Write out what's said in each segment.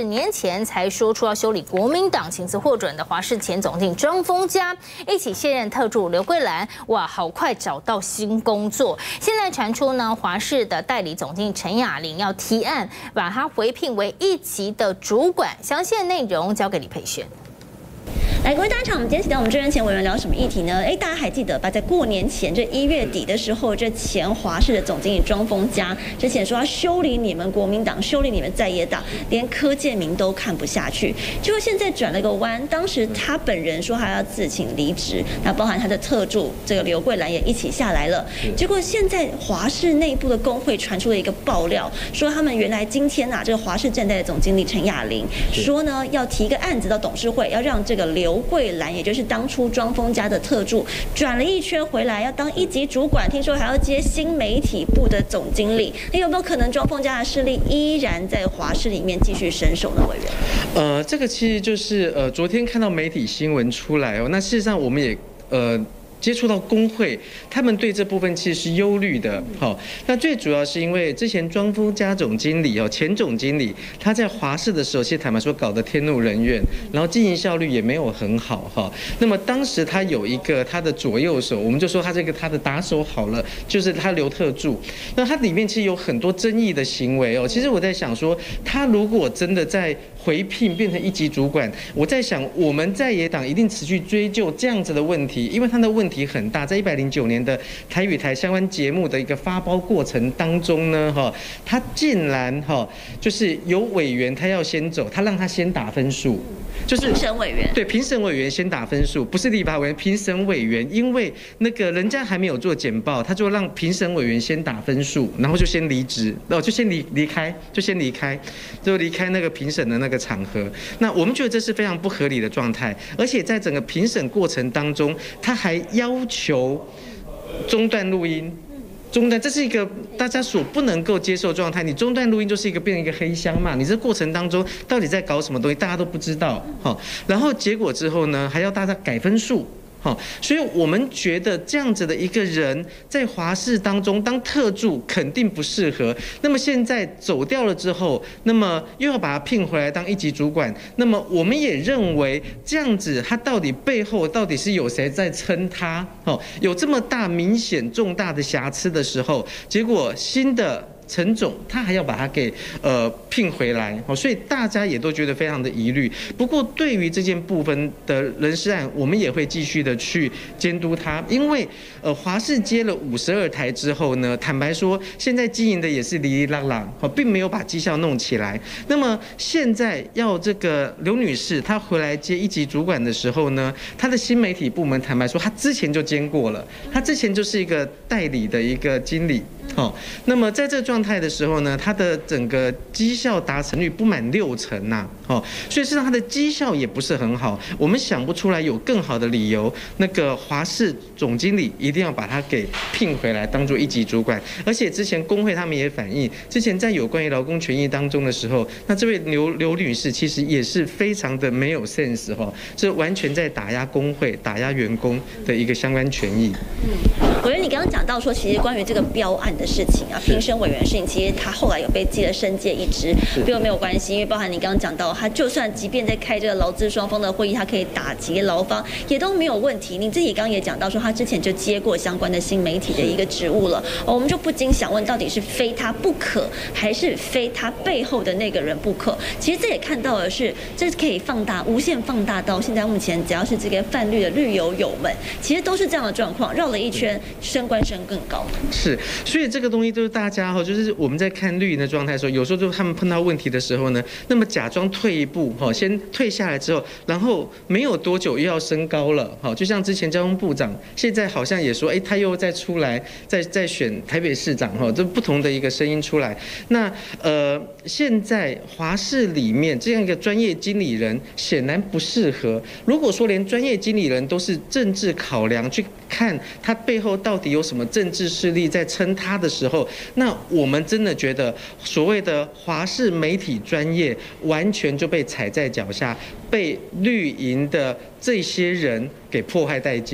是年前才说出要修理国民党情资获准的华视前总经理庄丰嘉，一起现任特助刘桂兰，哇，好快找到新工作。现在传出呢，华视的代理总经理陈雅玲要提案，把他回聘为一级的主管。详细的内容交给李佩璇。 来，各位大场，我们今天请到我们真人前委员聊什么议题呢？大家还记得吧？在过年前这1月底的时候，这前华视的总经理庄丰嘉之前说要修理你们国民党，修理你们在野党，连柯建铭都看不下去。结果现在转了个弯，当时他本人说他要自请离职，那包含他的特助这个刘桂兰也一起下来了。结果现在华视内部的工会传出了一个爆料，说他们原来今天这个华视正代的总经理陈雅玲说呢，要提一个案子到董事会，要让这个刘桂兰，也就是当初庄丰嘉的特助，转了一圈回来要当一级主管，听说还要接新媒体部的总经理。那有没有可能庄丰嘉的势力依然在华视里面继续伸手呢？委员， 这个其实就是昨天看到媒体新闻出来哦，那事实上我们也接触到工会，他们对这部分其实是忧虑的。好，那最主要是因为之前庄丰嘉总经理前总经理他在华视的时候，其实坦白说搞得天怒人怨，然后经营效率也没有很好哈。那么当时他有一个他的左右手，我们就说他他的打手好了，就是他刘特助。那他里面其实有很多争议的行为哦。其实我在想说，他如果真的在回聘变成一级主管，我在想我们在野党一定持续追究这样子的问题，因为他的问题很大。在109年的台语台相关节目的一个发包过程当中呢，他竟然就是有委员他要先走，他让他先打分数，就是评审委员， 对，评审委员先打分数，不是立法委员，评审委员，因为那个人家还没有做简报，他就让评审委员先打分数，然后就先离职，就先离开，就离开那个评审的那个场合。那我们觉得这是非常不合理的状态，而且在整个评审过程当中，他还要求中断录音。这是一个大家所不能够接受的状态。你中断录音就是变成一个黑箱嘛？你这过程当中到底在搞什么东西，大家都不知道。然后结果之后呢，还要大家改分数。所以我们觉得这样子的一个人在华视当中当特助肯定不适合。那么现在走掉了之后，那么又要把他聘回来当一级主管，那么我们也认为这样子他到底背后到底是有谁在撑他？有这么大明显重大的瑕疵的时候，结果新的陈总他还要把他给聘回来，所以大家也都觉得非常的疑虑。不过对于这件部分的人事案，我们也会继续的去监督他，因为华视接了52台之后呢，坦白说现在经营的也是哩哩啦啦，并没有把绩效弄起来。那么现在要这个刘女士她回来接一级主管的时候呢，她的新媒体部门坦白说她之前就兼过了，她之前就是一个代理的一个经理。那么在这状态的时候呢，他的整个绩效达成率不满60%呐，所以事实上他的绩效也不是很好。我们想不出来有更好的理由，那个华视总经理一定要把他给聘回来当做一级主管。而且之前工会他们也反映，之前在有关于劳工权益当中的时候，那这位刘女士其实也是非常的没有 sense 这完全在打压工会、打压员工的一个相关权益。 委员，你刚刚讲到说，其实关于这个标案的事情啊，评审委员的事情，其实他后来有被记了申诫一支，不过没有关系，因为包含你刚刚讲到，他就算即便在开这个劳资双方的会议，他可以打击劳方，也都没有问题。你自己刚刚也讲到说，他之前就接过相关的新媒体的一个职务了，我们就不禁想问，到底是非他不可，还是非他背后的那个人不可？其实这也看到的是，这可以放大，无限放大到现在目前，只要是这个泛绿的绿友友们，其实都是这样的状况，绕了一圈。升官升更高是，所以这个东西都是大家就是我们在看绿营的状态的时候，有时候就他们碰到问题的时候呢，那么假装退一步先退下来之后，然后没有多久又要升高了就像之前交通部长，现在好像也说他又再出来再选台北市长这不同的一个声音出来。那现在华视里面这样一个专业经理人显然不适合。如果说连专业经理人都是政治考量去看他背后到底有什么政治势力在撑他的时候，那我们真的觉得所谓的华视媒体专业完全就被踩在脚下，被绿营的这些人给迫害殆尽。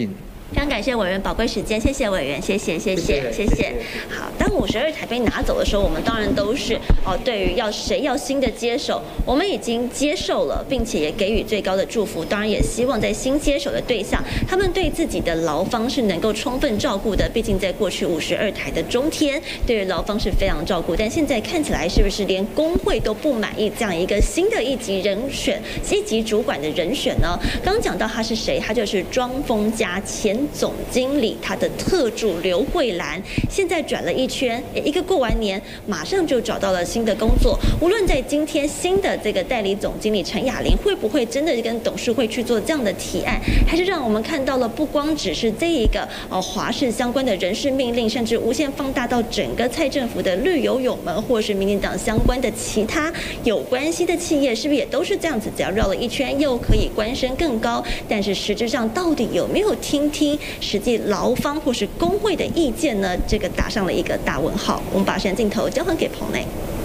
非常感谢委员宝贵时间，谢谢委员，谢谢。好，当52台被拿走的时候，我们当然都是对于谁要新的接手，我们已经接受了，并且也给予最高的祝福。当然也希望在新接手的对象，他们对自己的劳方是能够充分照顾的。毕竟在过去52台的中天，对于劳方是非常照顾，但现在看起来是不是连工会都不满意这样一个新的一级主管的人选呢？刚讲到他是谁，他就是庄丰家前总经理，他的特助刘慧兰，现在转了一圈，一个过完年，马上就找到了新的工作。无论在今天新的这个代理总经理陈雅玲会不会真的跟董事会去做这样的提案，还是让我们看到了不光只是这一个华视相关的人事命令，甚至无限放大到整个蔡政府的绿油友们，或是民进党相关的其他有关系的企业，是不是也都是这样子？只要绕了一圈，又可以官升更高，但是实质上到底有没有听实际劳方或是工会的意见呢？这个打上了一个大问号。我们把时间镜头交还给彭内。